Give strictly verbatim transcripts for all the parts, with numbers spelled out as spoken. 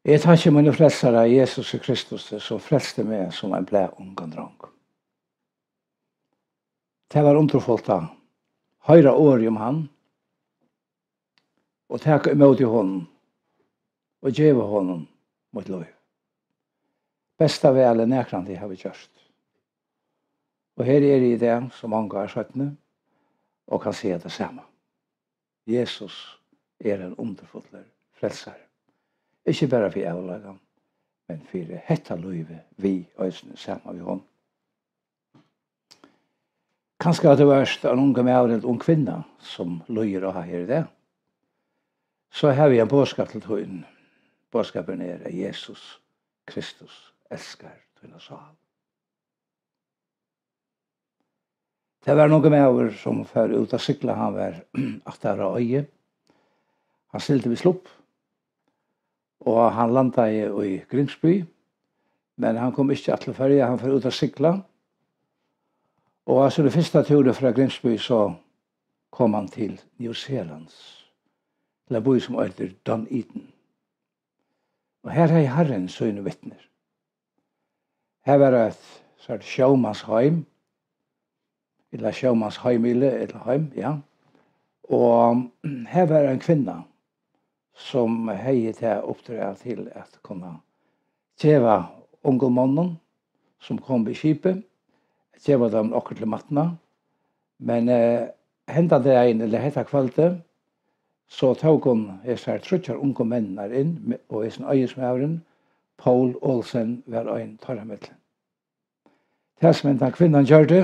Jeg takker mine frelsere Jesus Kristus som frelste meg som en ble ung og drang. Det var underfullt da. Høyre år om han, og takke imot i hånden, og gjøre hånden mot lov. Besta vel er nærkant det har vi gjort. Og her er det det som mange har sagt nå, og kan se det samme. Jesus er en underfull frelsere. Ikke bare for avlagen, men for hetta løyve vi øysene sammen med hånden. Kanskje at det var en unge med en ung kvinne som løyer å ha her i det. Så har vi en bådskap til tøyen. Bådskapen er at Jesus Kristus elsker tøyen sal. Det var noen med over som før ut av sykla, han var aktar av øye. Han stilte vi slopp, og han landet i Gringsby, men han kom ikke til førje, han var ut av sykla. Og altså det første turet fra Gringsby så kom han til New Zealand, til en by som heter Dunedin. Og her er Herren søgne vittner. Her var et sånn sjåmannsheim, eller sjåmannsheimile, eller heim, ja. Og her var en kvinne som hei til oppdrag til at kunne tjeva ungdomannen som kom ved skipet, tjeva dem akkurat til matna. Men eh, hendet det en, eller hetta kvalte, så tog hun disse trutjar unge mennene inn, og i sin øyesmævren, Paul Olsen var en tarramiddel. Det som den kvinnan gjør det,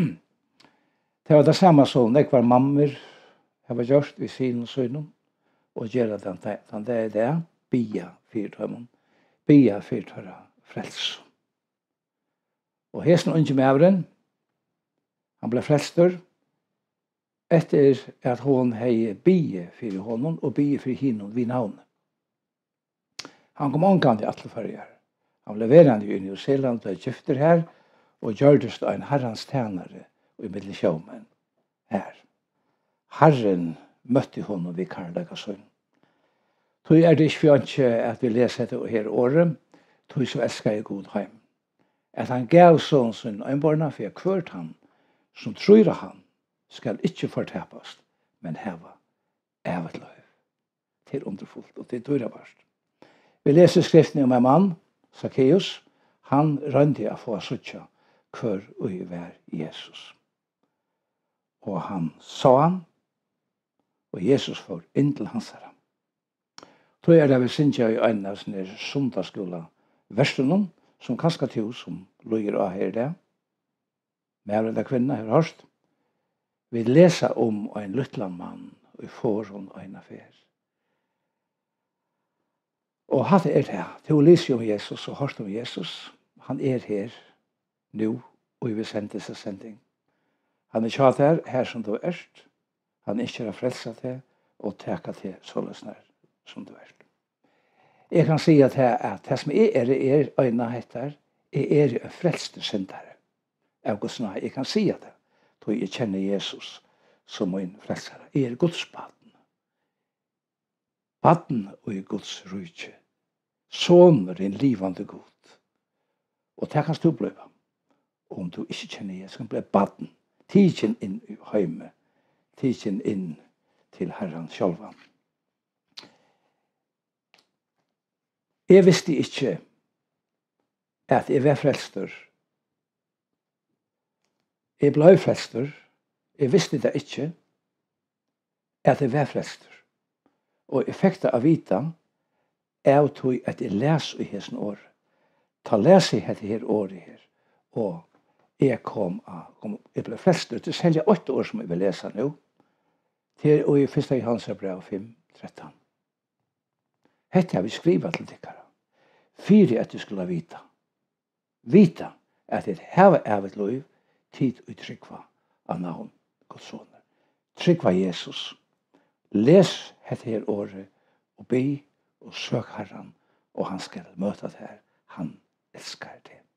det var det samme som jeg var mammer, jeg var gjort ved siden og sønnen, og gjøre den, den det er det, bia fyrtøymon, bia fyrtøyra frels. Og hesen unge mævren, han ble frelstor, etter at hon hei bie fyrir honom og bie fyrir hinom vid navn. Han kom omgant i atlefarger. Han ble verande i New Zealand og gifter her, og gjørdest en herrans tænare og i middel sjåmen her. Herren møtte honom vid karlaga sønn. Tog er det ikke fjønske at vi leser det her året, tog så elsker jeg god heim. At han gav sånn sin øynborna for jeg kvørt han, som tror han, skal ikke fortapast, men heva evet løy. Det er underfullt, og det er døyrabart. Vi leser skriften om en mann, Zacchaeus, han rønte å få suttja hver og hver Jesus. Og han sa han, og Jesus får inn til hans herre. Tror jeg det vi synes jeg i øynene av sånne sundagsskola versen som kanskje til som løyer av her det. Med av kvinner har hørt. Vi leser om en lytland mann og får en øynefer. Og hatt er det. Til å lese om Jesus og hørt om Jesus. Han er her nå og vi sender seg sending. Han er kjart her, her som du er. Han er ikke frelset til og teka til såløsner som du er. Jeg kan si at det, at det som er er, er øyne heter, er er en frelste syndere. Jeg kan si at det. Så jeg kjenner Jesus som min frelsere. Jeg er Guds baden. Baden og i Guds rydtje. Sånner en livande god. Og det kan du bli. Om du ikke kjenner Jesus, kan bli baden. Tidsen inn i heime. Tidsen inn til Herren sjølva. Jeg visste ikke at jeg var frelster. Jeg ble frelster. Jeg visste det ikke at jeg var frelster. Og jeg fikk det å vite av tog at jeg leser i hessen år. Ta lese i dette her året her. Og jeg kom av, jeg ble frelster. Det er selv åtte år som jeg vil lese nå. Til og i første Johannes brev fem tretton. Hette har vi skrivet til dere. Fyre at du skulle vite. Vite at jeg har evet lov tid og trykva av navn Guds soner. Trykva Jesus. Les dette her året og be og søk Herren og han skal møte det her. Han elsker det.